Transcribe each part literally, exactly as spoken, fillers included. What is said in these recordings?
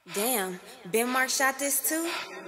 Damn, Ben Mark shot this too?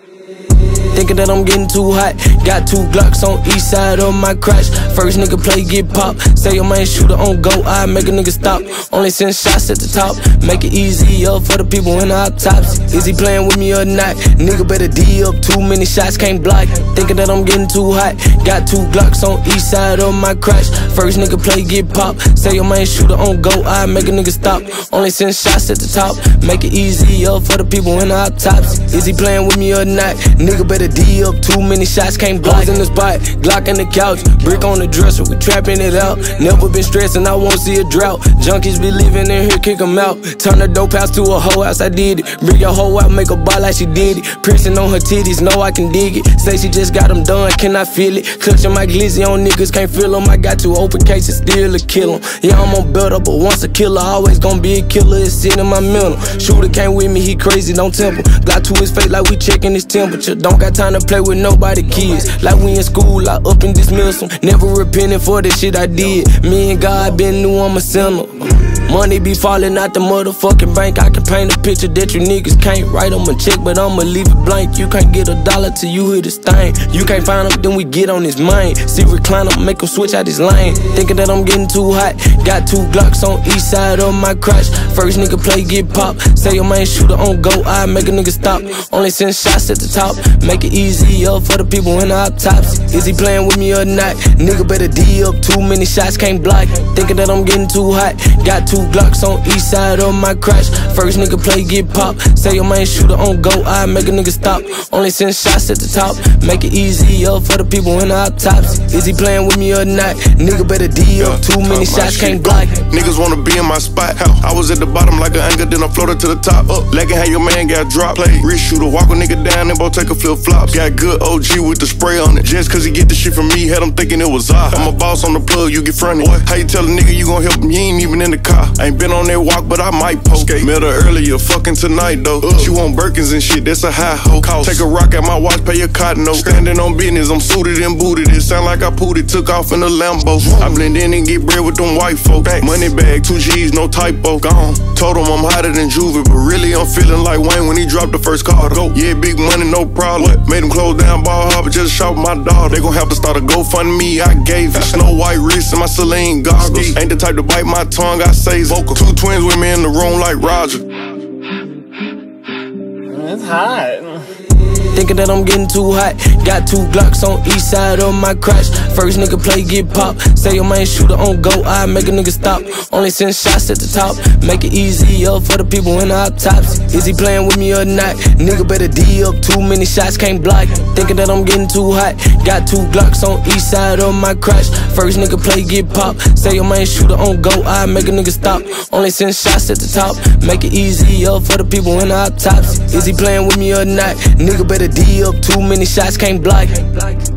Thinking that I'm getting too hot. Got two Glocks on each side of my crotch. First nigga play, get pop. Say your man shooter on go, I make a nigga stop. Only send shots at the top. Make it easier for the people in the hot tops. Is he playing with me or not? Nigga better D up, too many shots, can't block. Thinking that I'm getting too hot. Got two Glocks on each side of my crotch. First nigga play, get pop. Say your man shooter on go, I make a nigga stop. Only send shots at the top. Make it easier for the people in the hot tops. Is he playing with me or not? Nigga better D up, too many shots, can't block. In the spot, Glock in the couch, brick on the dresser, we trapping it out. Never been stressing, I won't see a drought. Junkies be living in here, kick them out. Turn the dope house to a hoe house, I did it. Bring your hoe out, make a ball like she did it. Piercing on her titties, know I can dig it. Say she just got them done, can I feel it? Clutching my glizzy on niggas, can't feel them. I got two open cases, still a kill 'em. Yeah, I'm on build up, but once a killer, always gonna be a killer. It's sitting in my mental. Shooter came with me, he crazy, don't temper. Got to his face like we checking his temperature. Don't got time to play with nobody kids. Like we in school, I up and dismiss them. Never repenting for the shit I did. Me and God been knew I'm a sinner. Money be falling out the motherfucking bank. I can paint a picture that you niggas can't write on a check, but I'ma leave it blank. You can't get a dollar till you hit this thing. You can't find him, then we get on his mind. See recliner, make him switch out his lane. Thinking that I'm getting too hot. Got two Glocks on each side of my crotch. First nigga play, get pop. Say your man shooter on go, I make a nigga stop. Only send shots at the top. Make it easier for the people in the hot tops. Is he playing with me or not? Nigga better D up, too many shots, can't block. Thinking that I'm getting too hot. Got two Glocks on each side of my crotch. First nigga play, get pop. Say your man shooter on go, I make a nigga stop. Only send shots at the top. Make it easier for the people in the hot tops. Is he playing with me or not? Nigga better D up, too many shots, can't block. Niggas wanna be in my spot. I was at the bottom like an anchor, then I floated to the top. Up, lagging how your man got dropped. Play wrist shooter, walk a nigga down and both take a flip flops. Got good O G with the spray on it. Just cause he get the shit from me, had him thinking it was I. I'm a boss on the plug, you get fronted. How you tell a nigga you gon' help him? You ain't even in the car. Ain't been on that walk, but I might poke. Met her earlier, fucking tonight though. She want Birkins and shit, that's a high hoe. Take a rock at my watch, pay a cotton note. Standing on business, I'm suited and booted. It sound like I pulled it, took off in a Lambo. I blend in and get bread with them white folk. Money bag, two G's, no typo. Gone. Told him I'm hotter than Juvie, but really I'm feeling like Wayne when he dropped the first car. Go. Yeah, big money, no problem. What? Made him close down Ball Harbor, just shot my daughter. They gon' have to start a GoFundMe, I gave it. Snow White wrist and my Celine goggles. Ain't the type to bite my tongue, I say vocal. Two twins with me in the room like Roger. It's hot. Thinking that I'm getting too hot. Got two Glocks on each side of my crotch. First nigga play, get pop. Say your man shooter on go, I make a nigga stop. Only send shots at the top. Make it easier for the people in the hot tops. Is he playing with me or not? Nigga better D up, too many shots, can't block. Thinking that I'm getting too hot. Got two Glocks on each side of my crotch. First nigga play, get pop. Say your man shooter on go, I make a nigga stop. Only send shots at the top. Make it easier for the people in the hot tops. Is he playing with me or not? Nigga better D up, too many shots, can't block.